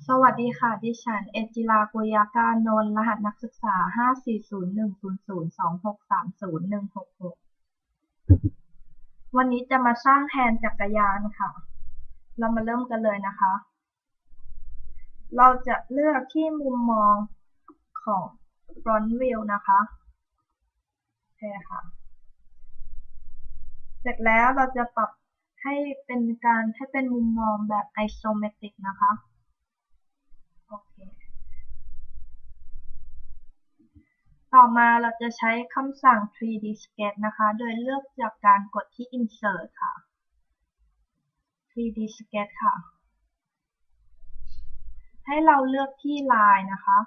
สวัสดีค่ะดิฉันเอจิรากุยากานนท์รหัสนักศึกษา5401002630166วันนี้จะมาสร้างแทนจักรยานค่ะเรามาเริ่มกันเลยนะคะเราจะเลือกที่มุมมองของ front view นะคะโอเคค่ะเสร็จแล้วเราจะปรับให้เป็นมุมมองแบบ isometric นะคะโอเคต่อมาเราจะใช้คำสั่ง 3D Sketch นะคะโดยเลือกจากการกดที่ Insert ค่ะ 3D Sketch ค่ะให้เราเลือกที่ลายนะคะ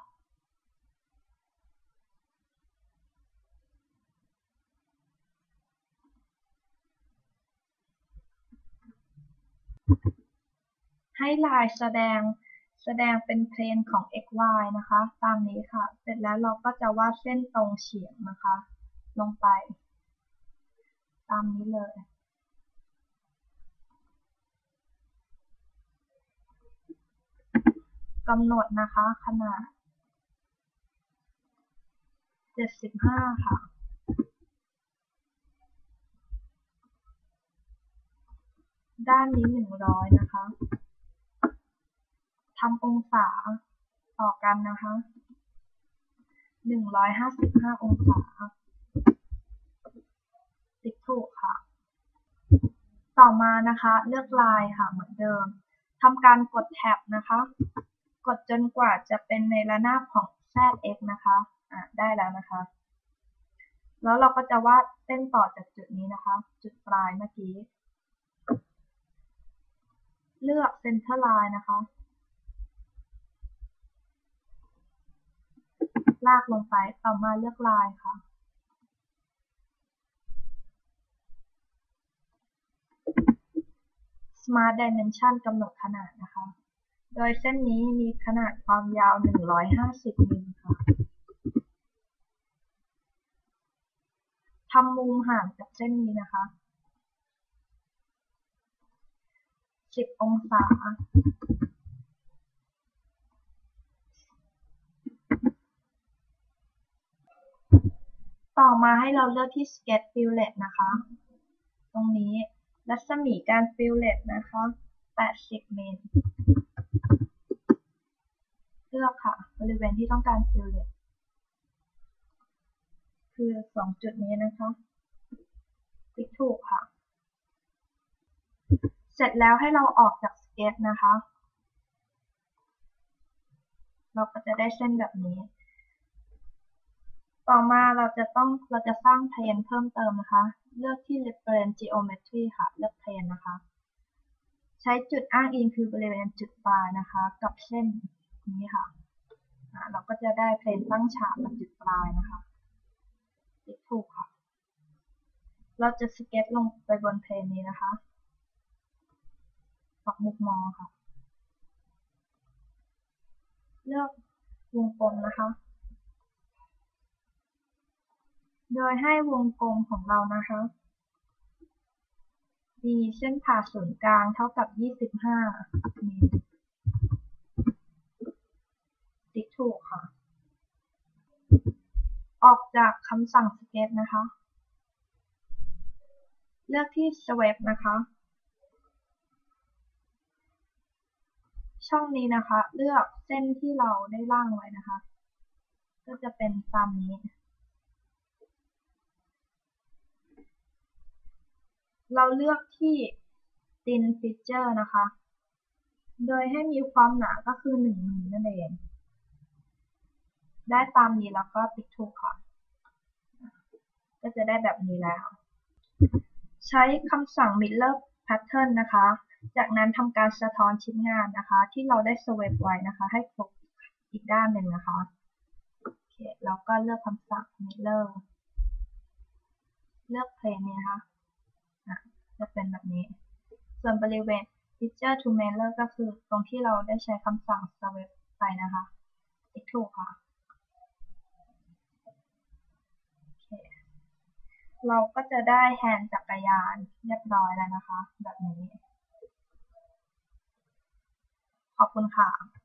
ให้ลายแสดงเป็นเพลนของ x y นะคะตามนี้ค่ะเสร็จแล้วเราก็จะวาดเส้นตรงเฉียงนะคะลงไปตามนี้เลยกำหนดนะคะขนาด75ค่ะด้านนี้100นะคะทำองศาต่อกันนะคะ155องศาติ๊กถูกค่ะต่อมานะคะเลือกลายค่ะเหมือนเดิมทำการกดแท็บนะคะกดจนกว่าจะเป็นในระนาบของ ZX นะคะได้แล้วนะคะแล้วเราก็จะวาดเส้นต่อจากจุดนี้นะคะจุดปลายเมื่อกี้เลือก Center Line นะคะลากลงไปต่อมาเลือกลายค่ะ Smart Dimension กำหนดขนาดนะคะโดยเส้นนี้มีขนาดความยาว150มิลค่ะทำมุมห่างจากเส้นนี้นะคะ10องศาต่อมาให้เราเลือกที่ Sketch Fillet นะคะตรงนี้รัศมีการ Fillet นะคะ80มิลเลือกค่ะบริเวณที่ต้องการ Fillet คือ2จุดนี้นะคะติ๊กถูกค่ะเสร็จแล้วให้เราออกจาก Sketch นะคะเราก็จะได้เส้นแบบนี้ต่อมาเราจะสร้างเพลนเพิ่มเติมนะคะเลือกที่ Reference Geometry ค่ะเลือกเพลนนะคะใช้จุดอ้างอิงคือบริเวณจุดปลายนะคะกับเส้นนี้ค่ะเราก็จะได้เพลนตั้งฉากกับจุดปลายนะคะติ๊กถูกค่ะเราจะสเก็ตลงไปบนเพลนนี้นะคะปรับมุมมองค่ะเลือกวงกลมนะคะโดยให้วงกลมของเรานะคะมีเส้นผ่าศูนย์กลางเท่ากับ25มิลติ๊กถูกค่ะออกจากคำสั่งสเก็ตนะคะเลือกที่ Sweep นะคะช่องนี้นะคะเลือกเส้นที่เราได้ร่างไว้นะคะก็จะเป็นตามนี้เราเลือกที่ Thin Feature นะคะโดยให้มีความหนาก็คือ1มิลนั่นเองได้ตามนี้แล้วก็ติ๊กถูกค่ะก็จะได้แบบนี้แล้วใช้คำสั่ง Mirror Pattern นะคะจากนั้นทำการสะท้อนชิ้นงานนะคะที่เราได้ Sweep ไว้นะคะให้ครบอีกด้านหนึ่งนะคะโอเคแล้วก็เลือกคำสั่ง Mirror เลือกเพลนนี้นะคะจะเป็นแบบนี้ส่วนบริเวณ Feature to Mirror ก็คือตรงที่เราได้ใช้คำสั่ง Sweep ไปนะคะติ๊กถูกค่ะเราก็จะได้แฮนด์จักรยานเรียบร้อยแล้วนะคะแบบนี้ขอบคุณค่ะ